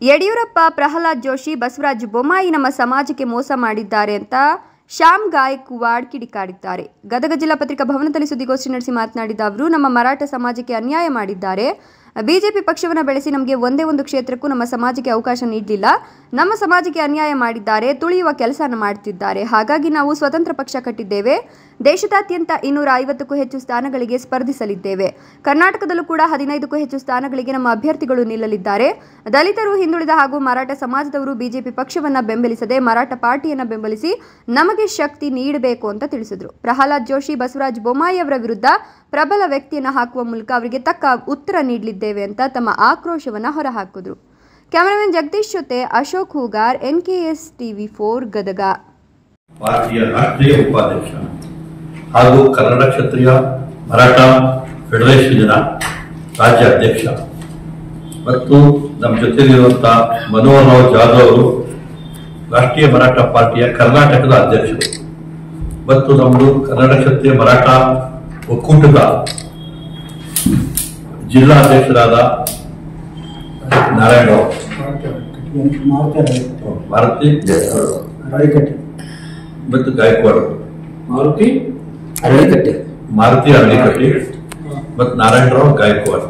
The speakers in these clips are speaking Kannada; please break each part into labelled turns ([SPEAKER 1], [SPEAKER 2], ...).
[SPEAKER 1] ಯಡಿಯೂರಪ್ಪ, ಪ್ರಹ್ಲಾದ್ ಜೋಶಿ, ಬಸವರಾಜ ಬೊಮ್ಮಾಯಿ ನಮ್ಮ ಸಮಾಜಕ್ಕೆ ಮೋಸ ಮಾಡಿದ್ದಾರೆ ಅಂತ ಶ್ಯಾಮ್ ಗಾಯಕ್ವಾಡ್ ಕಿಡಿಕಾರಿದ್ದಾರೆ. ಗದಗ ಜಿಲ್ಲಾ ಪತ್ರಿಕಾ ಭವನದಲ್ಲಿ ಸುದ್ದಿಗೋಷ್ಠಿ ನಡೆಸಿ ಮಾತನಾಡಿದ ಅವರು, ನಮ್ಮ ಮರಾಠ ಸಮಾಜಕ್ಕೆ ಅನ್ಯಾಯ ಮಾಡಿದ್ದಾರೆ. ಬಿಜೆಪಿ ಪಕ್ಷವನ್ನು ಬೆಳೆಸಿ ನಮಗೆ ಒಂದೇ ಒಂದು ಕ್ಷೇತ್ರಕ್ಕೂ ನಮ್ಮ ಸಮಾಜಕ್ಕೆ ಅವಕಾಶ ನೀಡಲಿಲ್ಲ. ನಮ್ಮ ಸಮಾಜಕ್ಕೆ ಅನ್ಯಾಯ ಮಾಡಿದ್ದಾರೆ, ತುಳಿಯುವ ಕೆಲಸನ ಮಾಡುತ್ತಿದ್ದಾರೆ. ಹಾಗಾಗಿ ನಾವು ಸ್ವತಂತ್ರ ಪಕ್ಷ ಕಟ್ಟಿದ್ದೇವೆ. ದೇಶದಾದ್ಯಂತ 250ಕ್ಕೂ ಹೆಚ್ಚು ಸ್ಥಾನಗಳಿಗೆ ಸ್ಪರ್ಧಿಸಲಿದ್ದೇವೆ. ಕರ್ನಾಟಕದಲ್ಲೂ ಕೂಡ 15ಕ್ಕೂ ಹೆಚ್ಚು ಸ್ಥಾನಗಳಿಗೆ ನಮ್ಮ ಅಭ್ಯರ್ಥಿಗಳು ನಿಲ್ಲಲಿದ್ದಾರೆ. ದಲಿತರು, ಹಿಂದುಳಿದ ಹಾಗೂ ಮರಾಠ ಸಮಾಜದವರು ಬಿಜೆಪಿ ಪಕ್ಷವನ್ನು ಬೆಂಬಲಿಸದೆ ಮರಾಠ ಪಾರ್ಟಿಯನ್ನು ಬೆಂಬಲಿಸಿ ನಮಗೆ ಶಕ್ತಿ ನೀಡಬೇಕು ಅಂತ ತಿಳಿಸಿದರು. ಪ್ರಹ್ಲಾದ್ ಜೋಶಿ, ಬಸವರಾಜ ಬೊಮ್ಮಾಯಿ ಅವರ ವಿರುದ್ಧ ಪ್ರಬಲ ವ್ಯಕ್ತಿಯನ್ನು ಹಾಕುವ ಮೂಲಕ ಅವರಿಗೆ ತಕ್ಕ ಉತ್ತರ ನೀಡಲಿದ್ದೇವೆ ಅಂತ ತಮ್ಮ ಆಕ್ರೋಶವನ್ನು ಹೊರಹಾಕಿದರು. ಕ್ಯಾಮರಾಮನ್ ಜಗದೀಶ್ ಜೊತೆ ಅಶೋಕ್ ಹೂಗಾರ್, NKS TV4 ಗದಗ.
[SPEAKER 2] ಪಾರ್ಟಿಯ ರಾಷ್ಟ್ರೀಯ ಉಪಾಧ್ಯಕ್ಷ ಹಾಗೂ ಕನ್ನಡ ಕ್ಷತ್ರಿಯ ಮರಾಠ ಫೆಡರೇಷನ್ನ ರಾಜ್ಯ ಅಧ್ಯಕ್ಷ ಮತ್ತು ನಮ್ಮ ಜೊತೆಲಿರುವಂತಹ ಮನೋಹರ್ ರಾವ್ ಜಾಧವ್ ಅವರು ರಾಷ್ಟ್ರೀಯ ಮರಾಠ ಪಾರ್ಟಿಯ ಕರ್ನಾಟಕದ ಅಧ್ಯಕ್ಷರು ಮತ್ತು ನಮ್ಮದು ಕನ್ನಡ ಕ್ಷತ್ರಿಯ ಮರಾಠ ಒಕ್ಕೂಟದ ಜಿಲ್ಲಾ ಅಧ್ಯಕ್ಷರಾದ ನಾರಾಯಣ ಮಾರುತಿ ಮತ್ತು ಗಾಯಕ್ವಾಡ್ ಮಾರುತಿ ಅರಳಿಕಟ್ಟಿ ಮತ್ತು ನಾರಾಯಣರಾವ್ ಗಾಯಕ್ವಾಡ್.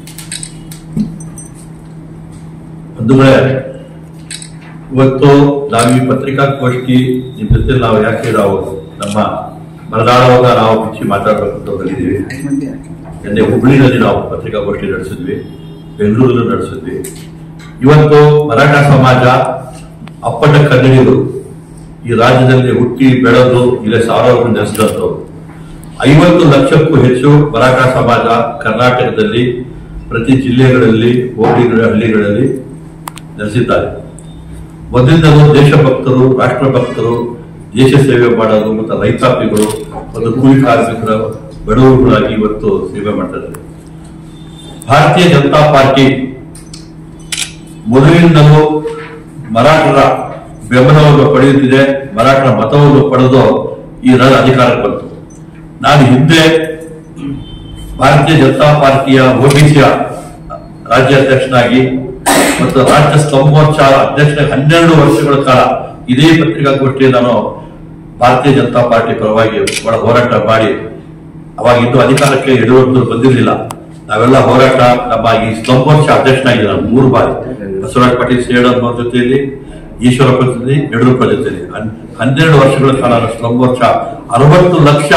[SPEAKER 2] ಬಂಧುಗಳೇ, ಇವತ್ತು ನಾವು ಈ ಪತ್ರಿಕಾಗೋಷ್ಠಿ ನಿಮ್ ಜೊತೆ ನಾವು ಯಾಕೆ ನಾವು ನಮ್ಮ ಮರದಾಳವಾಗ ನಾವು ಬಿಚ್ಚಿ ಮಾತಾಡಬೇಕಂತ ಬಂದಿದ್ದೀವಿ. ನಿನ್ನೆ ಹುಬ್ಬಳ್ಳಿನಲ್ಲಿ ನಾವು ಪತ್ರಿಕಾಗೋಷ್ಠಿ ನಡೆಸಿದ್ವಿ, ಬೆಂಗಳೂರಲ್ಲಿ ನಡೆಸಿದ್ವಿ. ಇವತ್ತು ಮರಾಠ ಸಮಾಜ ಅಪ್ಪಟ ಕನ್ನಡಿಗರು ಈ ರಾಜ್ಯದಲ್ಲಿ ಹುಟ್ಟಿ ಬೆಳೆದು ಇಲ್ಲಿ ಸಾವಿರಾರು ನೆಲೆಸಿದಂಥವ್ರು. 50 ಲಕ್ಷಕ್ಕೂ ಹೆಚ್ಚು ಮರಾಠ ಸಮಾಜ ಕರ್ನಾಟಕದಲ್ಲಿ ಪ್ರತಿ ಜಿಲ್ಲೆಗಳಲ್ಲಿ, ಹೋಬಳಿಗಳ, ಹಳ್ಳಿಗಳಲ್ಲಿ ನೆಲೆಸಿದ್ದಾರೆ. ಮೊದಲಿಂದಲೂ ದೇಶಭಕ್ತರು, ರಾಷ್ಟ್ರಭಕ್ತರು, ದೇಶ ಸೇವೆ ಮಾಡೋದು ಮತ್ತು ರೈತಾಪಿಗಳು ಮತ್ತು ಕೂಲಿ ಕಾರ್ಮಿಕರ ಬಡವರುಗಳಾಗಿ ಇವತ್ತು ಸೇವೆ ಮಾಡ್ತಾ ಇದ್ದಾರೆ. ಭಾರತೀಯ ಜನತಾ ಪಾರ್ಟಿ ಮೊದಲಿನಿಂದಲೂ ಮರಾಠರ ಬೆಂಬಲವನ್ನು ಪಡೆಯುತ್ತಿದೆ. ಮರಾಠರ ಮತವನ್ನು ಪಡೆದು ಈ ಅಧಿಕಾರಕ್ಕೆ ಬಂತು. ನಾನು ಹಿಂದೆ ಭಾರತೀಯ ಜನತಾ ಪಾರ್ಟಿಯ OBC ರಾಜ್ಯಾಧ್ಯಕ್ಷನಾಗಿ ಮತ್ತು ರಾಜ್ಯ ಸ್ತಂಭೋತ್ಸವ ಅಧ್ಯಕ್ಷನಾಗಿ 12 ವರ್ಷಗಳ ಕಾಲ ಇದೇ ಪತ್ರಿಕಾಗೋಷ್ಠಿಯಲ್ಲಿ ನಾನು ಭಾರತೀಯ ಜನತಾ ಪಾರ್ಟಿ ಪರವಾಗಿ ಹೋರಾಟ ಮಾಡಿ, ಅವಾಗ ಇನ್ನೂ ಅಧಿಕಾರಕ್ಕೆ ಯಡಿಯೂರಪ್ಪ ಬಂದಿರಲಿಲ್ಲ. ನಾವೆಲ್ಲ ಹೋರಾಟ, ನಮ್ಮ ಈ ಸ್ತಂಭೋತ್ಸವ ಅಧ್ಯಕ್ಷನಾಗಿದೆ ನಾನು 3 ಬಾರಿ. ಬಸವರಾಜ ಪಾಟೀಲ್ ಸೇಡಮ್ ಅವ್ರ ಜೊತೆಯಲ್ಲಿ, ಈಶ್ವರಪ್ಪ ಜೊತೆಯಲ್ಲಿ, ಯಡಿಯೂರಪ್ಪ ಜೊತೆಯಲ್ಲಿ 12 ವರ್ಷಗಳ ಕಾಲ ಸ್ತಂಭೋತ್ಸವ 60 ಲಕ್ಷ